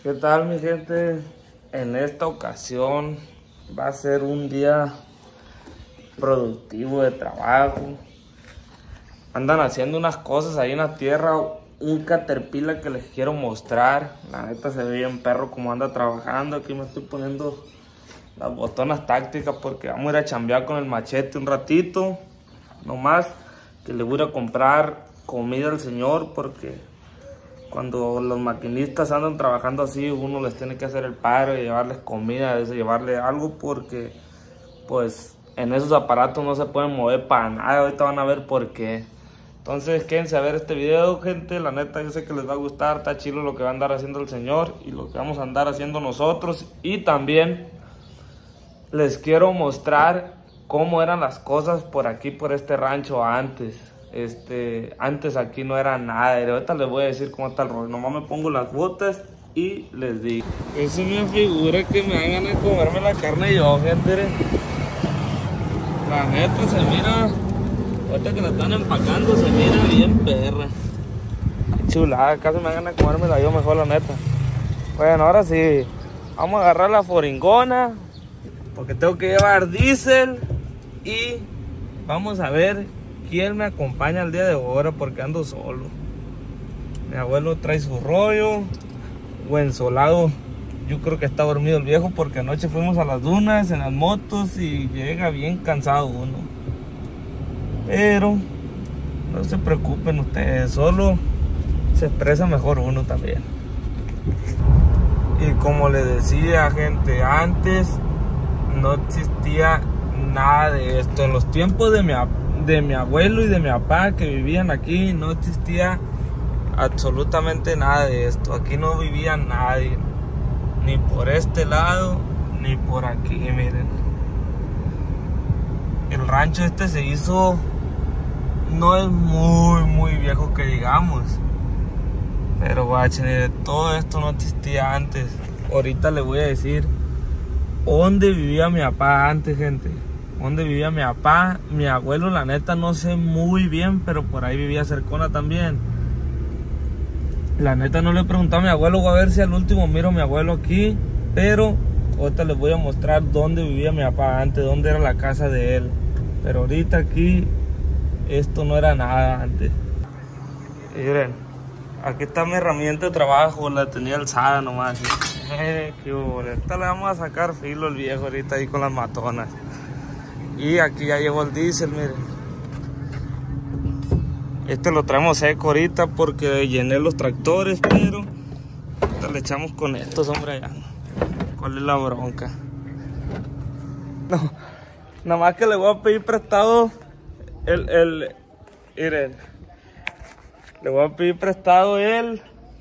¿Qué tal, mi gente? En esta ocasión va a ser un día productivo de trabajo. Andan haciendo unas cosas ahí en la tierra, un caterpillar que les quiero mostrar. La neta se ve bien perro como anda trabajando. Aquí me estoy poniendo las botonas tácticas porque vamos a ir a chambear con el machete un ratito. Nomás que le voy a comprar comida al señor porque cuando los maquinistas andan trabajando así, uno les tiene que hacer el paro y llevarles comida, llevarle algo porque pues en esos aparatos no se pueden mover para nada. Ahorita van a ver por qué. Entonces quédense a ver este video, gente. La neta yo sé que les va a gustar. Está chido lo que va a andar haciendo el señor y lo que vamos a andar haciendo nosotros. Y también les quiero mostrar cómo eran las cosas por aquí, por este rancho antes. Antes aquí no era nada. Ahorita les voy a decir cómo está el rollo. Nomás me pongo las botas y les digo. Eso me figura que me hagan de comerme la carne yo, gente. La neta se mira, ahorita que la están empacando, se mira bien perra. Chulada, casi me hagan de comérmela yo mejor, la neta. Bueno, ahora sí, vamos a agarrar la foringona porque tengo que llevar diésel y vamos a ver quién me acompaña el día de ahora porque ando solo. Mi abuelo trae su rollo, buen solado. Yo creo que está dormido el viejo porque anoche fuimos a las dunas en las motos y llega bien cansado uno. Pero no se preocupen ustedes, solo se expresa mejor uno también. Y como les decía, gente, antes no existía nada de esto. En los tiempos de mi abuelo y de mi papá que vivían aquí, no existía absolutamente nada de esto. Aquí no vivía nadie, ni por este lado ni por aquí. Miren, el rancho este se hizo, no es muy viejo que digamos, pero guachen, todo esto no existía antes. Ahorita les voy a decir dónde vivía mi papá antes, gente. Dónde vivía mi papá. Mi abuelo, la neta no sé muy bien, pero por ahí vivía cercona también. La neta no le he preguntado a mi abuelo, voy a ver si al último miro a mi abuelo aquí. Pero ahorita les voy a mostrar dónde vivía mi papá antes, dónde era la casa de él. Pero ahorita aquí, esto no era nada antes. Y miren, aquí está mi herramienta de trabajo, la tenía alzada nomás. Qué bueno. Esta le vamos a sacar filo al viejo ahorita ahí con las matonas. Y aquí ya llegó el diésel, miren. Este lo traemos seco ahorita porque llené los tractores, pero ahorita le echamos con estos, hombre, allá. ¿Cuál es la bronca? No, nada más que le voy a pedir prestado miren, le voy a pedir prestado el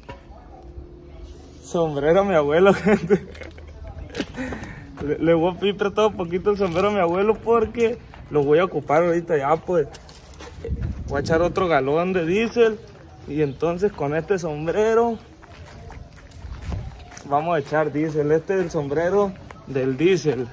sombrero a mi abuelo, gente. Le voy a pedir prestado un poquito el sombrero a mi abuelo porque lo voy a ocupar ahorita ya, pues. Voy a echar otro galón de diésel y entonces con este sombrero vamos a echar diésel. Este es el sombrero del diésel.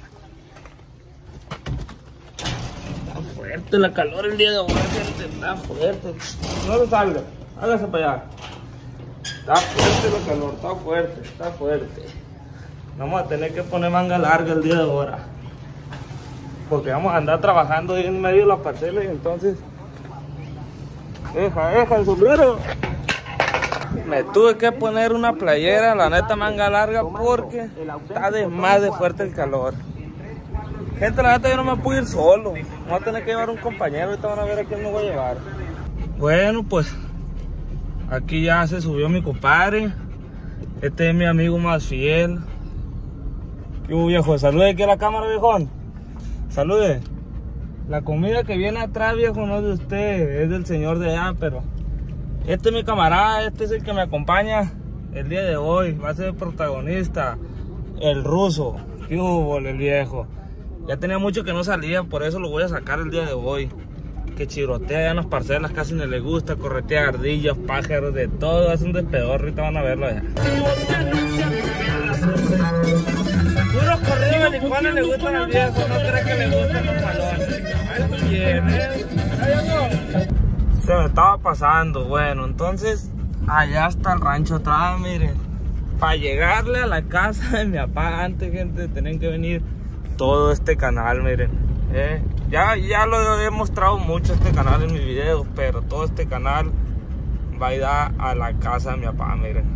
Está fuerte la calor el día de hoy, gente. Está fuerte. No se salga, hágase para allá. Está fuerte la calor, está fuerte, está fuerte. Vamos a tener que poner manga larga el día de ahora porque vamos a andar trabajando ahí en medio de la parcela y entonces deja el sombrero. Me tuve que poner una playera, la neta manga larga, porque está de más de fuerte el calor. Gente, la neta yo no me puedo ir solo, voy a tener que llevar un compañero. Ahorita van a ver a quién me voy a llevar. Bueno, pues aquí ya se subió mi compadre. Este es mi amigo más fiel. ¿Qué hubo, viejo? Salude aquí a la cámara, viejón. Salude. La comida que viene atrás, viejo, no es de usted, es del señor de allá, pero este es mi camarada, este es el que me acompaña el día de hoy. Va a ser el protagonista, el ruso. ¿Qué hubo, el viejo? Ya tenía mucho que no salía, por eso lo voy a sacar el día de hoy. Que chirotea allá en las parcelas, casi no le gusta, corretea ardillas, pájaros, de todo, hace un despedor, ahorita van a verlo allá. Puros corridos marihuana le gustan al viejo, no cree que le gustan los balones. Ahí viene, se me estaba pasando. Bueno, entonces allá está el rancho atrás, miren. para llegarle a la casa de mi papá antes, gente, tenían que venir todo este canal, miren. Ya lo he mostrado mucho este canal en mis videos, pero todo este canal va a ir a la casa de mi papá, miren.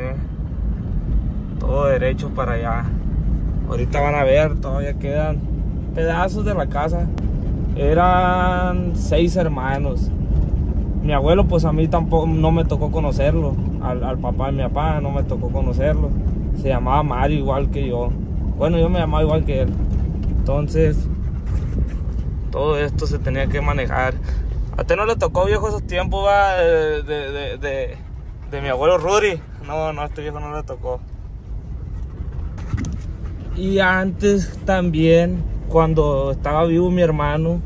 Todo derecho para allá. Ahorita van a ver, todavía quedan pedazos de la casa. Eran 6 hermanos. Mi abuelo, pues a mí tampoco no me tocó conocerlo. Al papá de mi papá no me tocó conocerlo. Se llamaba Mario igual que yo. Bueno, yo me llamaba igual que él. Entonces, todo esto se tenía que manejar. A usted no le tocó, viejo, esos tiempos, va, de mi abuelo Rudy. No, a este viejo no le tocó. Y antes también, cuando estaba vivo mi hermano,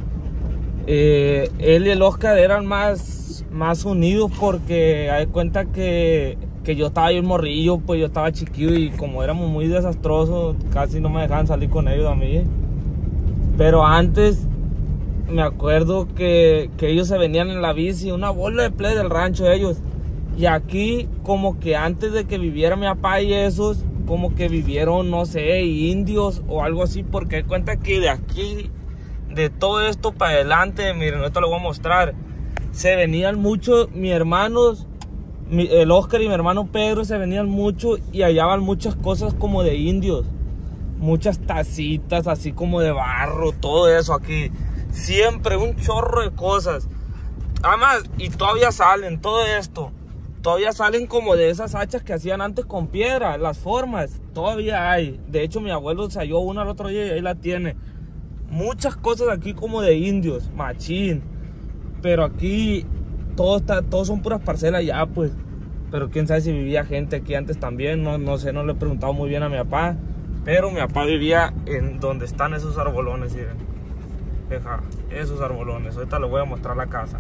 él y el Oscar eran más unidos, porque hay cuenta que yo estaba bien morrillo, pues yo estaba chiquillo, y como éramos muy desastrosos, casi no me dejaban salir con ellos a mí. Pero antes me acuerdo que ellos se venían en la bici, una bola de play del rancho ellos. Y aquí, como que antes de que viviera mi papá y esos, como que vivieron, no sé, indios o algo así, porque hay cuenta que de aquí, de todo esto para adelante, miren, esto lo voy a mostrar, se venían mucho mis hermanos, el Oscar y mi hermano Pedro se venían mucho y hallaban muchas cosas como de indios, muchas tacitas así como de barro, todo eso aquí, siempre un chorro de cosas. Además, y todavía salen todo esto. Todavía salen como de esas hachas que hacían antes con piedra, las formas, todavía hay. De hecho, mi abuelo se halló una el otro día y ahí la tiene. Muchas cosas aquí como de indios, machín. Pero aquí todo son puras parcelas ya, pues. Pero quién sabe si vivía gente aquí antes también, no sé, no le he preguntado muy bien a mi papá. Pero mi papá vivía en donde están esos arbolones, miren. Deja, esos arbolones, ahorita les voy a mostrar la casa.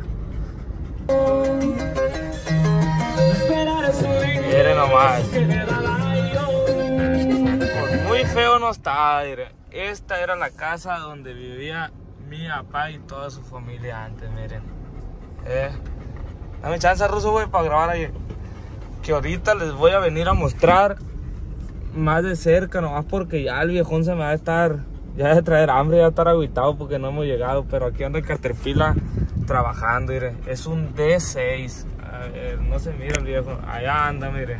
Miren nomás. Pues muy feo no está, miren. Esta era la casa donde vivía mi papá y toda su familia antes, miren. Dame chance, Ruso, güey, para grabar ahí. Que ahorita les voy a venir a mostrar más de cerca, nomás porque ya el viejón se me va a estar, ya de traer hambre, ya estar agüitado porque no hemos llegado. Pero aquí anda el Caterpillar trabajando, miren. Es un D6. A ver, no se mira el viejo. Allá anda, miren.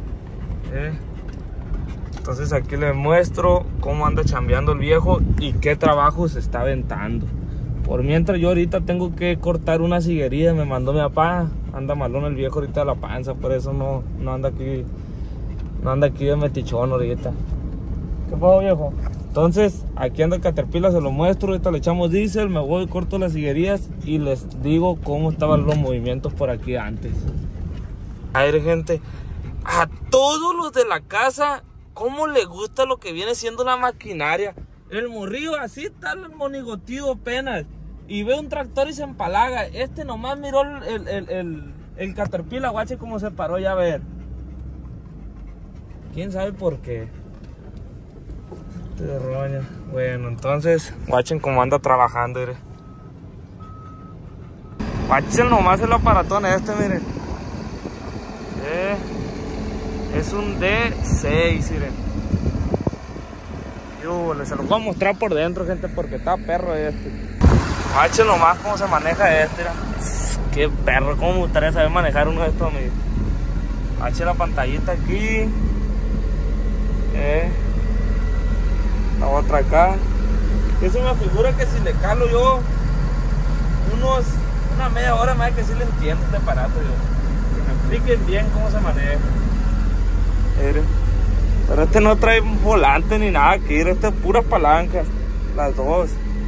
Entonces aquí les muestro cómo anda chambeando el viejo y qué trabajo se está aventando. Por mientras yo ahorita tengo que cortar una sillería, me mandó mi papá. Anda malón el viejo ahorita de la panza, por eso no anda aquí. No anda aquí de metichón ahorita. ¿Qué pasó, viejo? Entonces, aquí anda el Caterpillar, se lo muestro. Ahorita le echamos diésel, me voy, corto las sillerías y les digo cómo estaban los movimientos por aquí antes. A ver, gente, a todos los de la casa, cómo les gusta lo que viene siendo la maquinaria. El morrillo así está el monigotío apenas. Y ve un tractor y se empalaga. Este nomás miró el Caterpillar, guache cómo se paró, ya a ver. ¿Quién sabe por qué? Este rollo. Bueno, entonces, guachen cómo anda trabajando, miren. Guachen nomás el aparatón este, miren. Es un D6, miren. Se los voy a mostrar por dentro, gente, porque está perro este. Guachen nomás cómo se maneja este, mira. Qué perro, cómo me gustaría saber manejar uno de estos, miren. Guachen la pantallita aquí. La otra acá. Eso me figura que si le calo yo una media hora más, que si le entiendo este aparato yo. Que me expliquen bien cómo se maneja. Pero este no trae volante ni nada aquí, este es puras palancas, las dos.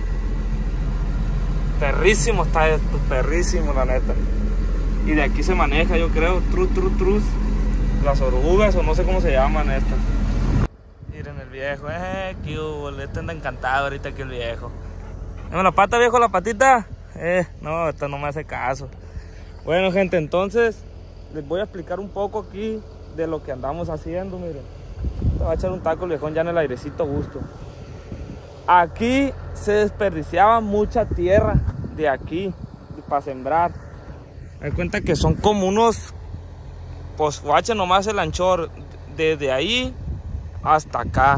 Perrísimo está esto, perrísimo la neta. Y de aquí se maneja, yo creo, trus, las orugas o no sé cómo se llaman estas. Miren el viejo, qué hubo, este anda encantado ahorita aquí el viejo. Dame la pata, viejo, la patita. No, esta no me hace caso. Bueno, gente, entonces les voy a explicar un poco aquí de lo que andamos haciendo, miren. Le va a echar un taco el viejón ya en el airecito gusto. Aquí se desperdiciaba mucha tierra de aquí para sembrar. Me doy cuenta que son como unos, pues guacha nomás el anchor desde ahí hasta acá.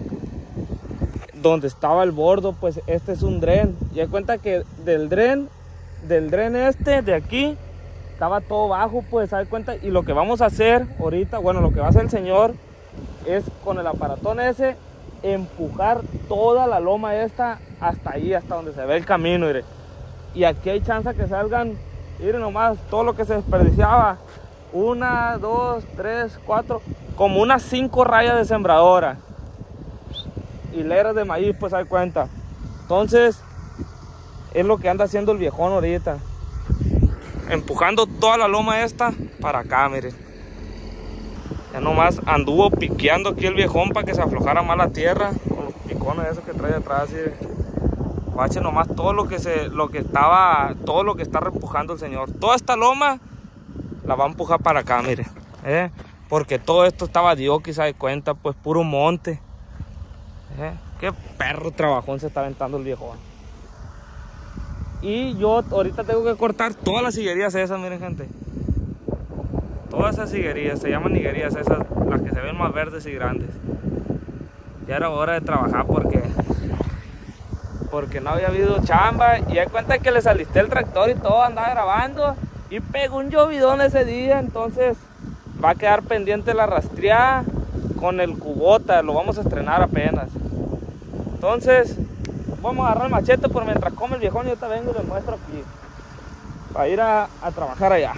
Donde estaba el bordo, pues este es un dren. Y hay cuenta que del dren este de aquí estaba todo bajo, pues hay cuenta. Y lo que vamos a hacer ahorita, bueno, lo que va a hacer el señor es con el aparatón ese empujar toda la loma esta hasta ahí, hasta donde se ve el camino, mire. Y aquí hay chance que salgan, miren nomás, todo lo que se desperdiciaba. 1, 2, 3, 4, como unas 5 rayas de sembradora. Hileras de maíz, pues hay cuenta. Entonces, es lo que anda haciendo el viejón ahorita. Empujando toda la loma esta para acá, miren. Ya nomás anduvo piqueando aquí el viejón para que se aflojara más la tierra. Con los picones esos que trae atrás. Guache nomás todo lo que está reempujando el señor. Toda esta loma la va a empujar para acá, mire. Porque todo esto estaba dioqui, se da cuenta, pues puro monte. Qué perro trabajón se está aventando el viejón. Y yo ahorita tengo que cortar todas las higuerías esas, miren gente. Todas esas higuerías, se llaman higuerías esas, las que se ven más verdes y grandes. Ya era hora de trabajar porque no había habido chamba. Y hay cuenta que les alisté el tractor y todo, andaba grabando. Y pegó un llovidón ese día, entonces va a quedar pendiente la rastreada con el cubota, lo vamos a estrenar apenas. Entonces, vamos a agarrar el machete por mientras come el viejón y ahorita vengo y les muestro aquí. Para ir a trabajar allá.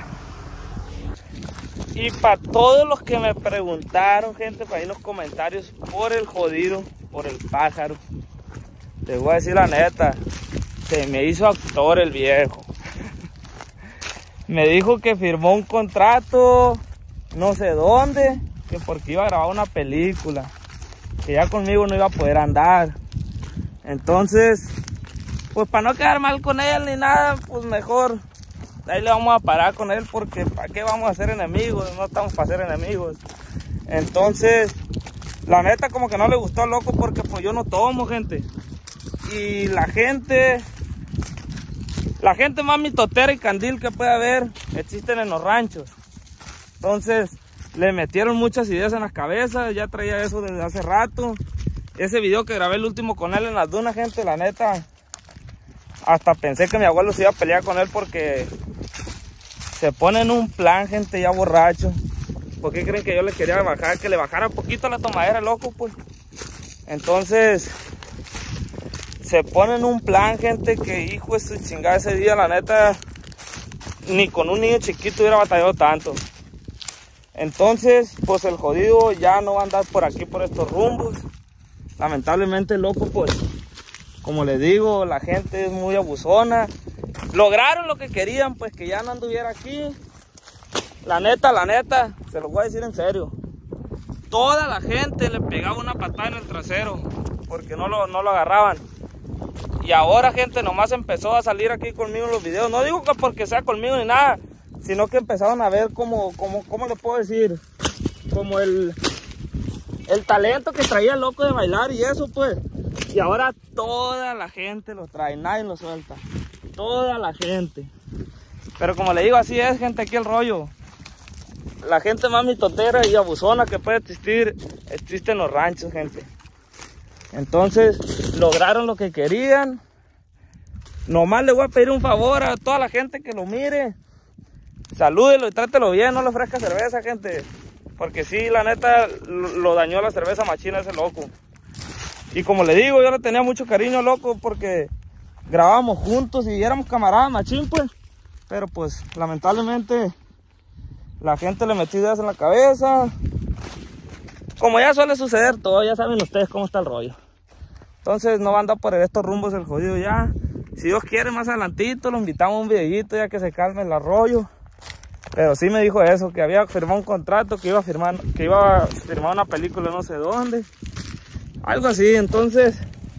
Y para todos los que me preguntaron, gente, para ahí en los comentarios, por el jodido, por el pájaro. Les voy a decir la neta, se me hizo actor el viejo. Me dijo que firmó un contrato, no sé dónde, que porque iba a grabar una película. Que ya conmigo no iba a poder andar. Entonces, pues para no quedar mal con él ni nada, pues mejor ahí le vamos a parar con él, porque ¿para qué vamos a ser enemigos? No estamos para ser enemigos. Entonces, la neta como que no le gustó al loco, porque pues yo no tomo, gente. Y la gente más mitotera y candil que puede haber existen en los ranchos. Entonces, le metieron muchas ideas en las cabezas, ya traía eso desde hace rato. Ese video que grabé el último con él en las dunas, gente, la neta, hasta pensé que mi abuelo se iba a pelear con él, porque se pone en un plan, gente, ya borracho. ¿Por qué creen que yo le quería bajar? Que le bajara un poquito la tomadera, loco, pues. Entonces, se pone en un plan, gente, que hijo de su chingada, ese día, la neta, ni con un niño chiquito hubiera batallado tanto. Entonces, pues el jodido ya no va a andar por aquí, por estos rumbos. Lamentablemente, loco, pues, como les digo, la gente es muy abusona. Lograron lo que querían, pues, que ya no anduviera aquí. La neta, se los voy a decir en serio. Toda la gente le pegaba una patada en el trasero, porque no lo agarraban. Y ahora, gente, nomás empezó a salir aquí conmigo en los videos. No digo que porque sea conmigo ni nada, sino que empezaron a ver ¿cómo le puedo decir? Como el talento que traía el loco de bailar y eso, pues. Y ahora toda la gente lo trae, nadie lo suelta. Toda la gente. Pero como le digo, así es, gente, aquí el rollo. La gente más mitotera y abusona que puede existir, existe en los ranchos, gente. Entonces, lograron lo que querían. Nomás le voy a pedir un favor a toda la gente que lo mire. Salúdelo y trátelo bien, no le ofrezca cerveza, gente. Porque sí, la neta, lo dañó la cerveza machina ese loco. Y como le digo, yo le tenía mucho cariño, loco, porque grabábamos juntos y éramos camaradas machín, pues. Pero pues, lamentablemente, la gente le metió ideas en la cabeza. Como ya suele suceder todo, ya saben ustedes cómo está el rollo. Entonces no va a andar por estos rumbos el jodido ya. Si Dios quiere, más adelantito lo invitamos a un videito ya que se calme el arroyo. Pero sí me dijo eso, que había firmado un contrato, que iba a firmar una película no sé dónde. Algo así, entonces,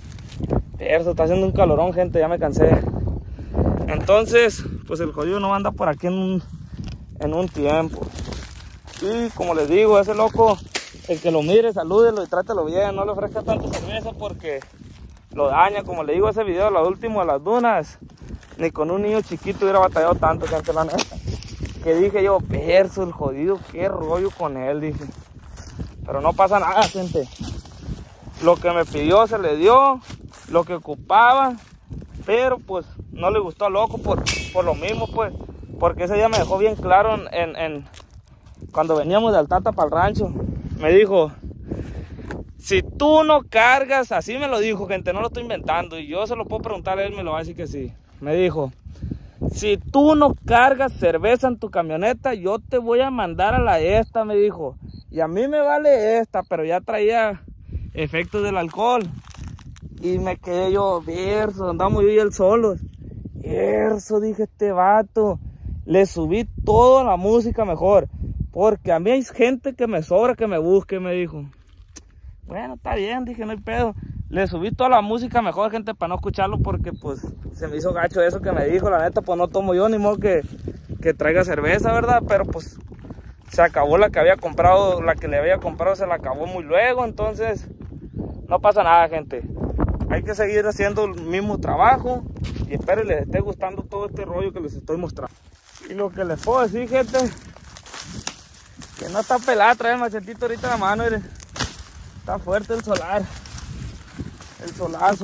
eso está haciendo un calorón, gente, ya me cansé. Entonces, pues el jodido no anda por aquí en un tiempo. Y como les digo, ese loco, el que lo mire, salúdelo y trátelo bien, no le ofrezca tanto cerveza porque lo daña. Como le digo, ese video, lo último de las dunas, ni con un niño chiquito hubiera batallado tanto, gente, la neta. Que dije yo, perso, el jodido, qué rollo con él, dije. Pero no pasa nada, gente. Lo que me pidió se le dio, lo que ocupaba, pero pues no le gustó al loco por lo mismo, pues. Porque ese día me dejó bien claro cuando veníamos de Altata para el rancho. Me dijo, si tú no cargas, así me lo dijo, gente, no lo estoy inventando. Y yo se lo puedo preguntar a él, me lo va a decir que sí. Me dijo, si tú no cargas cerveza en tu camioneta, yo te voy a mandar a la esta, me dijo. Y a mí me vale esta, pero ya traía efectos del alcohol. Y me quedé yo, verso, andamos yo y él solos. Verso, dije, este vato. Le subí toda la música mejor. Porque a mí hay gente que me sobra que me busque, me dijo. Bueno, está bien, dije, no hay pedo. Le subí toda la música mejor, gente, para no escucharlo, porque pues se me hizo gacho eso que me dijo. La neta, pues no tomo yo, ni modo que traiga cerveza, ¿verdad? Pero pues se acabó la que había comprado, la que le había comprado se la acabó muy luego. Entonces, no pasa nada, gente. Hay que seguir haciendo el mismo trabajo. Y espero les esté gustando todo este rollo que les estoy mostrando. Y lo que les puedo decir, gente, que no está pelada, trae el machetito ahorita en la mano, miren. Está fuerte el solar, el solazo.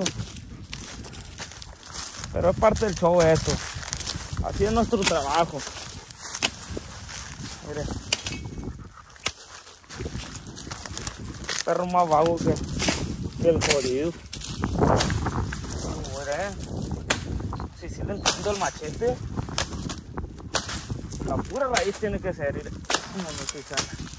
Pero es parte del show eso. Así es nuestro trabajo. Miren. Perro más vago que el jodido. Miren. Si le entiendo el machete. La pura raíz tiene que ser, miren. No estoy sana.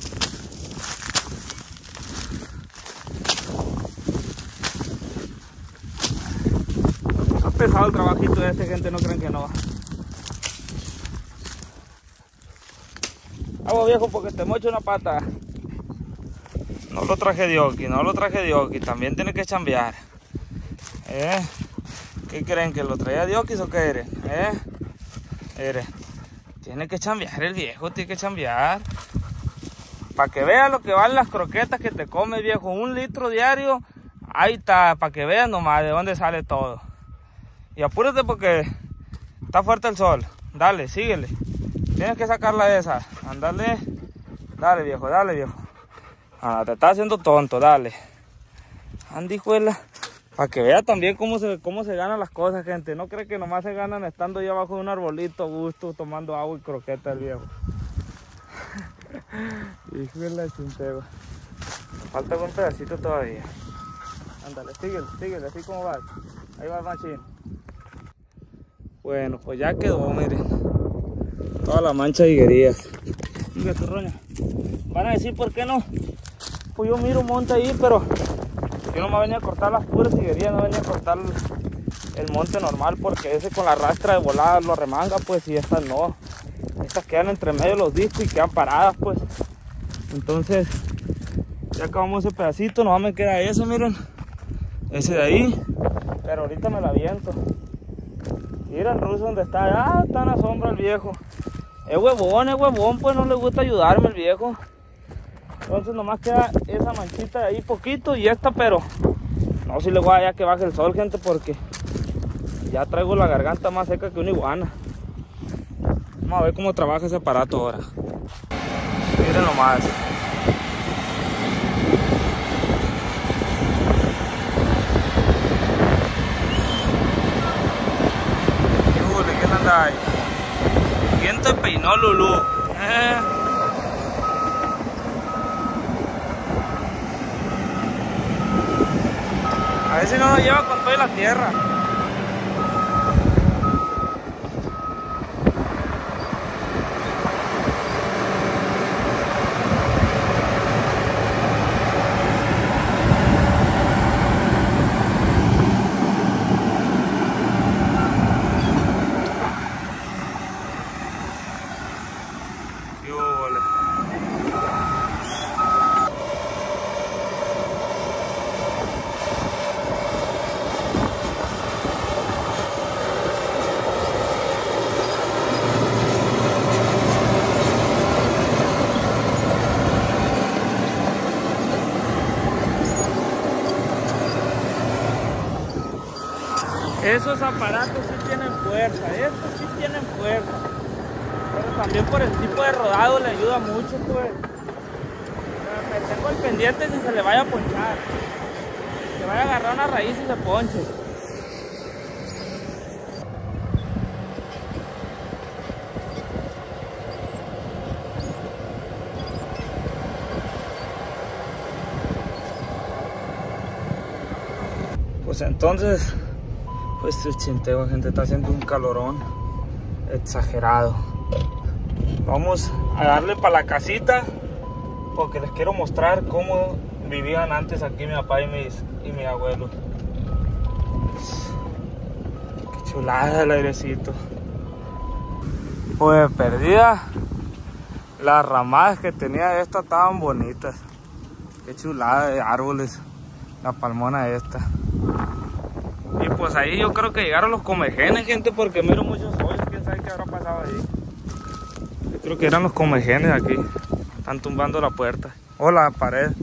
Pesado el trabajito de este, gente, no creen que no. Hago viejo porque te mocho una pata. No lo traje de Oki, no lo traje de Oki, también tiene que chambear. ¿Qué creen? ¿Que lo traía de Oki o qué eres? Tiene que chambear el viejo, tiene que chambear. Para que veas lo que valen las croquetas que te comes, viejo. 1 litro diario, ahí está, para que veas nomás de dónde sale todo. Y apúrate porque está fuerte el sol. Dale, síguele. Tienes que sacarla de esa. Ándale. Dale, viejo, dale, viejo. Ah, te está haciendo tonto, dale. Andijuela. Para que vea también cómo se ganan las cosas, gente. No cree que nomás se ganan estando ahí abajo de un arbolito a gusto, tomando agua y croqueta el viejo. Híjole, chintego. Falta un pedacito todavía. Ándale, síguele, así como vas. Ahí va el machín. Bueno, pues ya quedó, miren. Toda la mancha de higuerías. Mira, turroña. Van a decir, ¿por qué no? Pues yo miro un monte ahí, pero yo no me venía a cortar las puras higuerías, no venía a cortar el monte normal, porque ese con la rastra de volada lo remanga, pues, y estas no. Estas quedan entre medio de los discos y quedan paradas, pues. Entonces, ya acabamos ese pedacito, nomás me queda ese, miren. Ese de ahí, pero ahorita me la aviento. Mira el ruso donde está, está en la sombra el viejo. Es huevón, pues no le gusta ayudarme el viejo. Entonces nomás queda esa manchita de ahí poquito y esta, pero no, si le voy a ya que baje el sol, gente, porque ya traigo la garganta más seca que una iguana. Vamos a ver cómo trabaja ese aparato ahora. Miren nomás. ¿Quién anda ahí? ¿Quién te peinó, Lulú? A ver si no nos lleva con toda la tierra. Esos aparatos sí tienen fuerza, estos sí tienen fuerza. Pero también por el tipo de rodado le ayuda mucho, pues. Me tengo el pendiente si se le vaya a ponchar. Que vaya a agarrar una raíz y se ponche. Pues entonces, pues el chinteo, gente, está haciendo un calorón exagerado. Vamos a darle para la casita porque les quiero mostrar cómo vivían antes aquí mi papá y mi abuelo. Qué chulada el airecito. Pues perdida, las ramadas que tenía esta estaban bonitas. Qué chulada de árboles, la palmona esta. Y pues ahí yo creo que llegaron los comejenes, gente, porque miro muchos hoyos. Quién sabe qué habrá pasado ahí. Yo creo que eran los comejenes aquí. Están tumbando la puerta o la pared.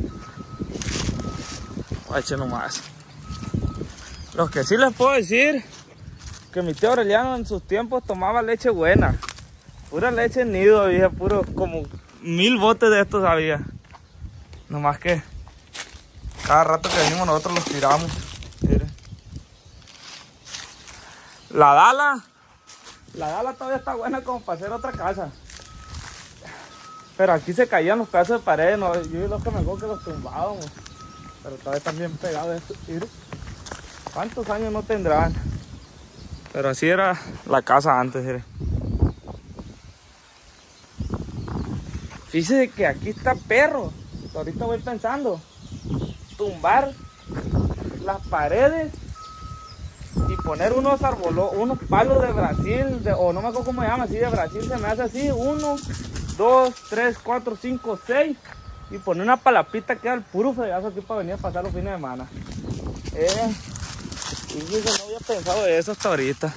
Eche nomás. Lo que sí les puedo decir, que mi tío Aureliano en sus tiempos tomaba leche buena. Pura leche en nido, había puro, como 1000 botes de estos había. Nomás que cada rato que venimos nosotros los tiramos. Miren. La Dala todavía está buena como para hacer otra casa. Pero aquí se caían los pedazos de pared, ¿no? Yo los que me acuerdo que los tumbábamos. Pero todavía están bien pegados estos. Miren. ¿Cuántos años no tendrán? Pero así era la casa antes, miren. Fíjese que aquí está perro. Ahorita voy pensando. Tumbar las paredes y poner unos palos de Brasil, o no me acuerdo cómo se llama, así de Brasil se me hace así, 1, 2, 3, 4, 5, 6, y poner una palapita que era el puro fregazo aquí para venir a pasar los fines de semana. Y yo no había pensado de eso hasta ahorita.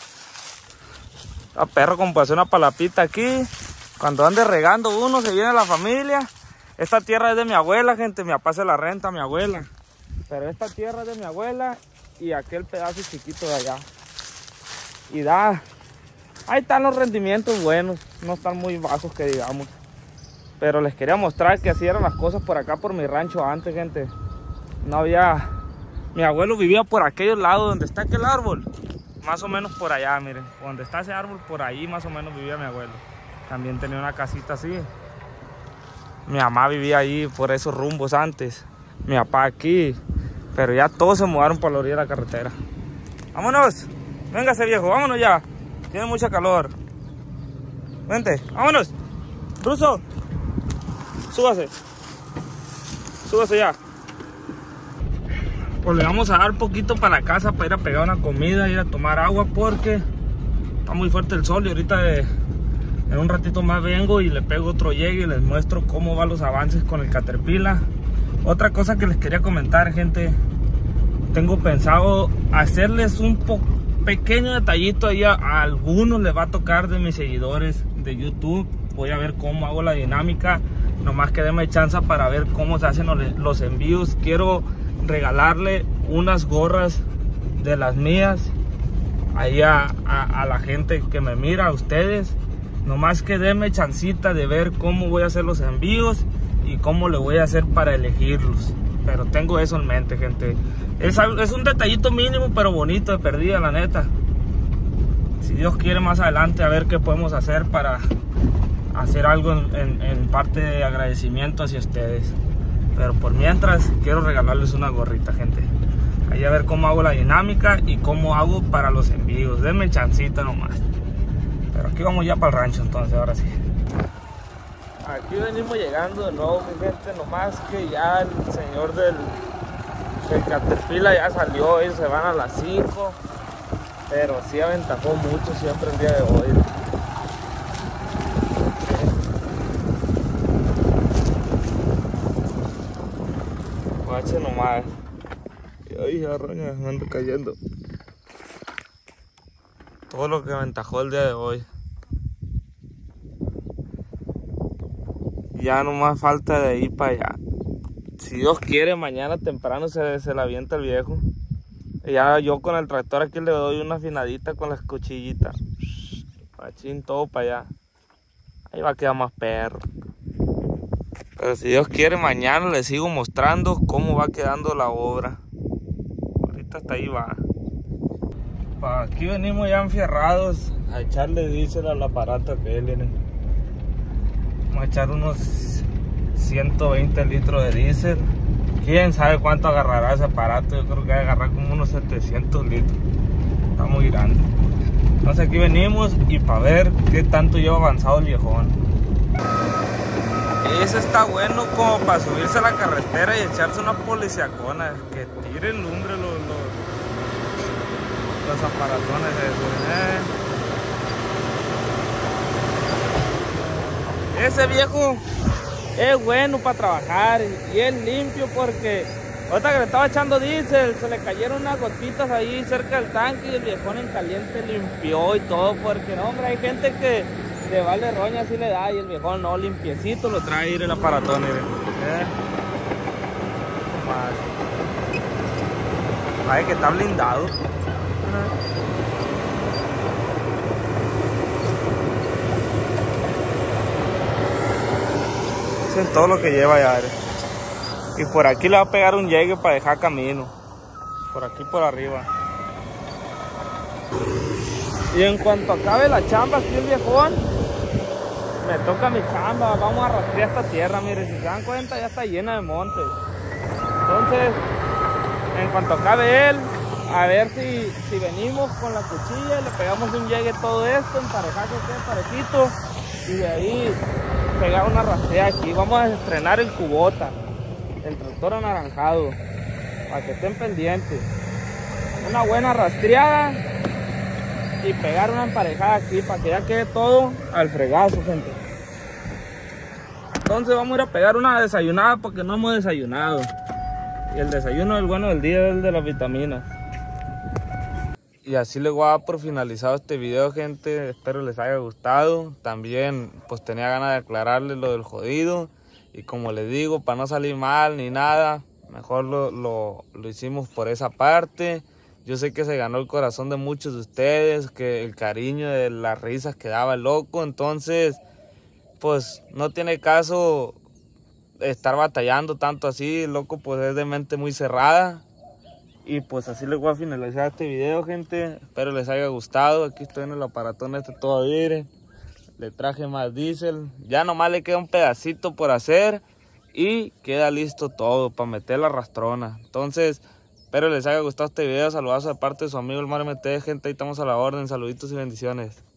A perro como para hacer una palapita aquí, cuando ande regando uno, se viene la familia. Esta tierra es de mi abuela, gente, mi papá se la renta a mi abuela, pero esta tierra es de mi abuela. Y aquel pedazo chiquito de allá. Y ahí están los rendimientos buenos. No están muy bajos que digamos. Pero les quería mostrar que así eran las cosas por acá, por mi rancho antes, gente. No había... Mi abuelo vivía por aquellos lados donde está aquel árbol. Más o menos por allá, miren. Donde está ese árbol, por ahí más o menos vivía mi abuelo. También tenía una casita así. Mi mamá vivía ahí por esos rumbos antes. Mi papá aquí. Pero ya todos se mudaron por la orilla de la carretera. ¡Vámonos! Véngase, viejo, vámonos ya. Tiene mucha calor. Vente, vámonos. Ruso, súbase. Súbase ya. Pues le vamos a dar poquito para la casa para ir a pegar una comida, ir a tomar agua porque está muy fuerte el sol y ahorita en un ratito más vengo y le pego otro llegue y les muestro cómo van los avances con el Caterpillar. Otra cosa que les quería comentar, gente, tengo pensado hacerles un pequeño detallito ahí a algunos les va a tocar de mis seguidores de YouTube. Voy a ver cómo hago la dinámica, nomás que déme chance para ver cómo se hacen los envíos. Quiero regalarle unas gorras de las mías ahí a la gente que me mira, a ustedes. Nomás que déme chancita de ver cómo voy a hacer los envíos y cómo le voy a hacer para elegirlos. Pero tengo eso en mente, gente. Es un detallito mínimo pero bonito de perdida, la neta. Si Dios quiere, más adelante a ver qué podemos hacer para hacer algo en parte de agradecimiento hacia ustedes. Pero por mientras quiero regalarles una gorrita, gente. Ahí a ver cómo hago la dinámica y cómo hago para los envíos. Denme chancita nomás. Pero aquí vamos ya para el rancho entonces, ahora sí. Aquí venimos llegando de nuevo, mi gente, nomás que ya el señor del Caterpillar ya salió, ellos se van a las 5, pero sí aventajó mucho siempre el día de hoy. Guache nomás. Ay, arroña, me ando cayendo. Todo lo que aventajó el día de hoy. Ya no más falta de ir para allá. Si Dios quiere, mañana temprano se la avienta el viejo. Y ya yo con el tractor aquí le doy una afinadita con las cuchillitas. Machín, todo para allá. Ahí va a quedar más perro. Pero si Dios quiere, mañana les sigo mostrando cómo va quedando la obra. Ahorita hasta ahí va. Pa' aquí venimos ya enfierrados a echarle diésel al aparato que viene. Vamos a echar unos 120 litros de diésel. Quién sabe cuánto agarrará ese aparato. Yo creo que va a agarrar como unos 700 litros. Está muy grande. Entonces aquí venimos y para ver qué tanto lleva avanzado el viejón. Ese está bueno como para subirse a la carretera y echarse una policiacona. Que tire lumbre los aparatones esos. Ese viejo es bueno para trabajar y es limpio porque ahorita que le estaba echando diésel se le cayeron unas gotitas ahí cerca del tanque y el viejón en caliente limpió y todo, porque no, hombre, hay gente que le vale roña así le da y el viejón no, limpiecito lo trae ir el aparatón. Ay, que está blindado. Eso es todo lo que lleva ya. Y por aquí le va a pegar un llegue para dejar camino. Por aquí por arriba. Y en cuanto acabe la chamba aquí el viejón, me toca mi chamba. Vamos a rastrear esta tierra, miren, si se dan cuenta ya está llena de montes. Entonces, en cuanto acabe él, a ver si venimos con la cuchilla, le pegamos un llegue todo esto, emparejar que quede parejito y de ahí pegar una rastrea aquí. Vamos a estrenar el Kubota, el tractor anaranjado, para que estén pendientes. Una buena rastreada y pegar una emparejada aquí para que ya quede todo al fregazo, gente. Entonces vamos a ir a pegar una desayunada porque no hemos desayunado. Y el desayuno es el bueno del día, es el de las vitaminas. Y así les voy a dar por finalizado este video, gente. Espero les haya gustado. También pues tenía ganas de aclararles lo del jodido. Y como les digo, para no salir mal ni nada, mejor lo hicimos por esa parte. Yo sé que se ganó el corazón de muchos de ustedes, que el cariño de las risas que daba el loco. Entonces, pues no tiene caso estar batallando tanto así. El loco pues es de mente muy cerrada. Y pues así les voy a finalizar este video, gente. Espero les haya gustado. Aquí estoy en el aparatón este todavía. Le traje más diésel. Ya nomás le queda un pedacito por hacer. Y queda listo todo para meter la rastrona. Entonces, espero les haya gustado este video. Saludazo de parte de su amigo el Mar MT, gente. Ahí estamos a la orden. Saluditos y bendiciones.